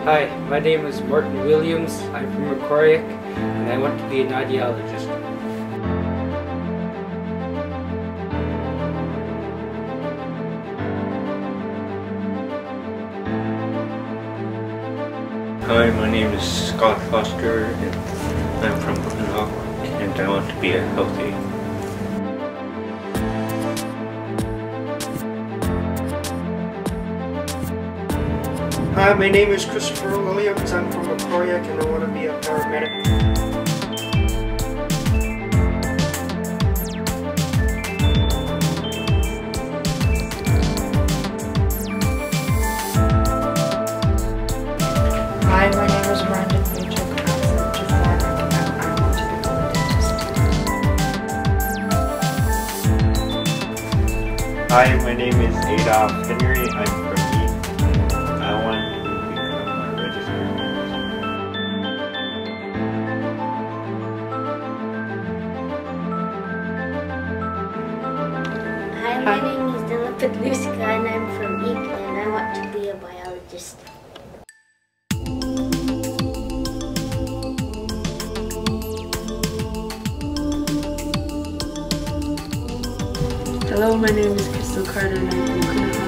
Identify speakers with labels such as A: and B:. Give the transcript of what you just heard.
A: Hi, my name is Martin Williams. I'm from Macquarie and I want to be an audiologist.
B: Hi, my name is Scott Foster and I'm from Knock and I want to be a healthy.
C: Hi, my name is Christopher Williams. I'm from Macquarie and I want to be a paramedic.
D: Hi, my name is Brandon Rachel. I'm 75 and I want to become a dentist.
E: Hi, my name is Adolf Henry. I'm from East. I want to become a registered nurse.
F: Hi, my name is Dilipit Lusika and I'm from EEC and I want to be a biologist.
G: Hello, my name is Crystal Carter and I'm from Kuna.